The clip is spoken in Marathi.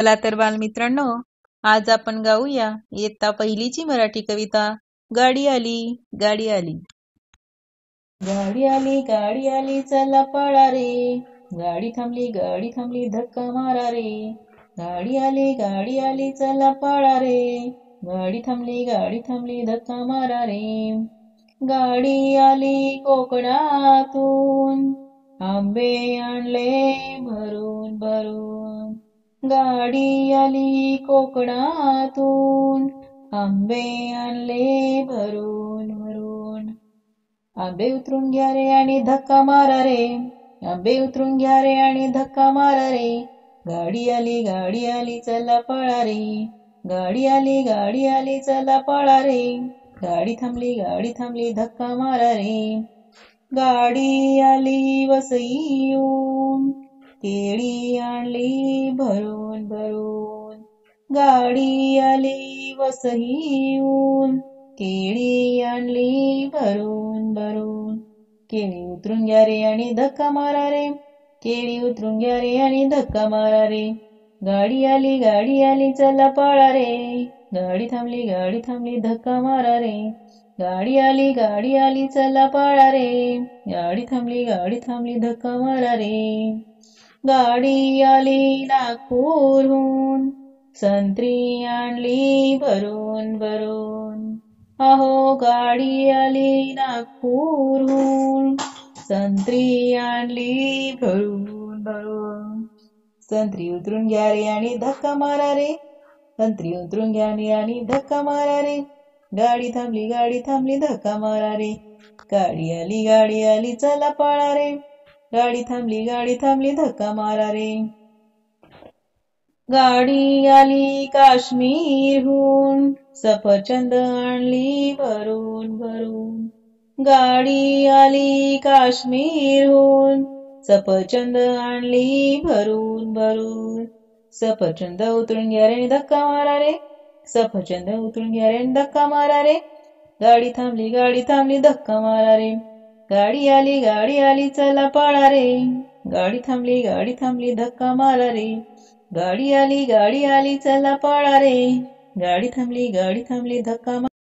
चला तर बालमित्रांनो, आज आपण गाऊया इयत्ता पहिलीची मराठी कविता गाडी आली गाडी आली. गाडी आली चला पळा रे, गाडी थांबली धक्का मारा रे. गाडी आली चला पळा रे, गाडी थांबली धक्का मारा रे. गाडी आली कोकणातून, आंबे आणले भरून भरून. गाडी आली कोकणातून, आंबे आणले भरून भरून. आंबे उतरून घ्या रे आणि धक्का मारा रे, आंबे उतरून घ्या रे आणि धक्का मारा रे. गाडी आली चला पळा रे, गाडी आली चला पळा रे. गाडी थांबली धक्का मारा रे. गाडी आली वसईहून, केळी आणली भरून भरून. गाडी आली वसईहून, केळी आणली भरून भरून. केळी उतरून घ्या रे आणि धक्का मारा रे, केळी उतरून घ्या रे आणि धक्का मारा रे. गाडी आली चला पळा रे, गाडी थांबली धक्का मारा रे. गाडी आली चला पळा रे, गाडी थांबली धक्का मारा रे. गाडी आली नागपूरहून, संत्री आणली भरून भरून. अहो गाडी आली नागपूरहून, संत्री आणली भरून भरून. संत्री उतरून घ्या रे आणि धक्का मारा रे, संत्री उतरून घ्या रे आणि धक्का मारा रे. गाडी थांबली धक्का मारा रे. गाडी आली चला पळा रे, गाडी थांबली धक्का मारा रे. गाडी आली काश्मीरहून, सफरचंद आणली भरून भरून. गाडी आली काश्मीरहून, सफरचंद आणली भरून भरून. सफरचंद उतरून घ्या रे धक्का मारा रे, सफरचंद उतरून घ्या रे धक्का मारा रे. गाडी थांबली धक्का मारा रे. गाडी आली चला पळा रे, गाडी थांबली धक्का मारा रे. गाडी आली चला पळा रे, गाडी थांबली धक्का मारा.